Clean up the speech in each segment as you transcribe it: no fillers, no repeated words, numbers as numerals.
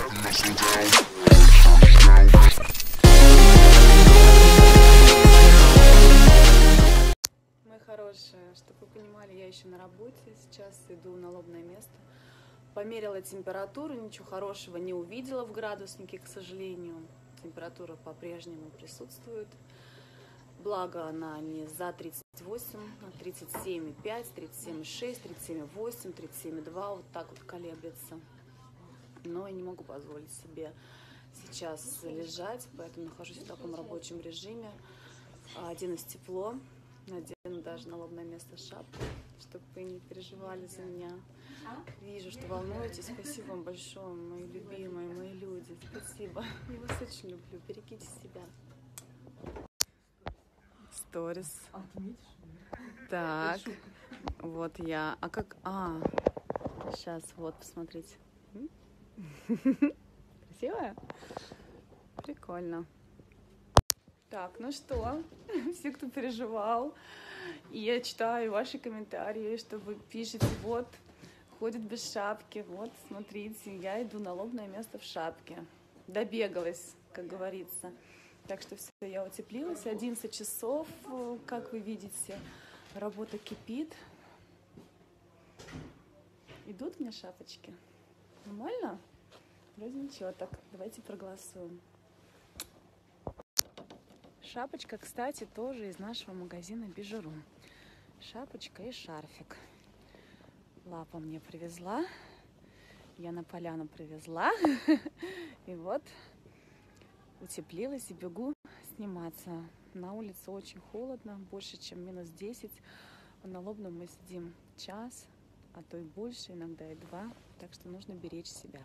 Мои хорошие, чтобы вы понимали, я еще на работе, сейчас иду на лобное место. Померила температуру, ничего хорошего не увидела в градуснике, к сожалению. Температура по-прежнему присутствует. Благо она не за 38, а 37,5, 37,6, 37,8, 37,2, вот так вот колеблется. Но я не могу позволить себе сейчас лежать, поэтому нахожусь в таком рабочем режиме. Оденусь тепло, надену даже на лобное место шапку, чтобы вы не переживали за меня. Вижу, что волнуетесь. Спасибо вам большое, мои любимые, мои люди. Спасибо. Я вас очень люблю. Берегите себя. Сторис. Так, вот я. А как? Сейчас, вот, посмотрите. Красивая? Прикольно. Так, ну что, все, кто переживал, и я читаю ваши комментарии, что вы пишете, вот, ходит без шапки, вот, смотрите, я иду на лобное место в шапке. Добегалась, как говорится. Так что все, я утеплилась, 11 часов, как вы видите, работа кипит. Идут мне шапочки? Нормально? Вроде ничего, так, давайте проголосуем. Шапочка, кстати, тоже из нашего магазина Бижуру. Шапочка и шарфик. Лапа мне привезла. Я на поляну привезла. И вот утеплилась и бегу сниматься. На улице очень холодно, больше, чем минус 10. На лобном мы сидим час, а то и больше, иногда и 2. Так что нужно беречь себя.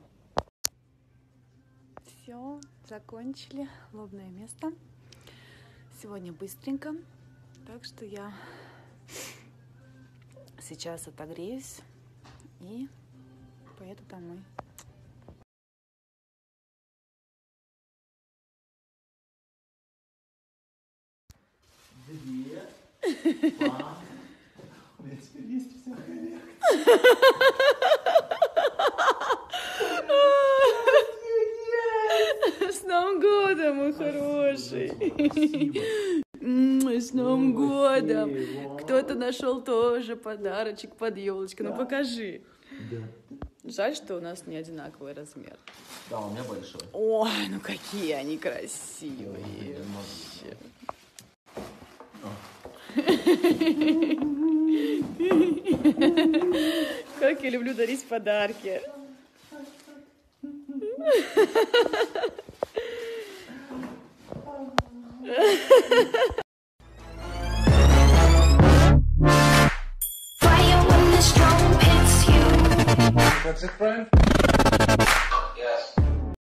Все, закончили лобное место. Сегодня быстренько, так что я сейчас отогреюсь и поеду домой. Две, два. У меня теперь есть вся корректно. С Новым годом, мой хороший! С Новым годом! Кто-то нашел тоже подарочек под елочку. Ну покажи. Да. Жаль, что у нас не одинаковый размер. Да, у меня большой. Ой, ну какие они красивые. Как я люблю дарить подарки. That's it, friend? Yes.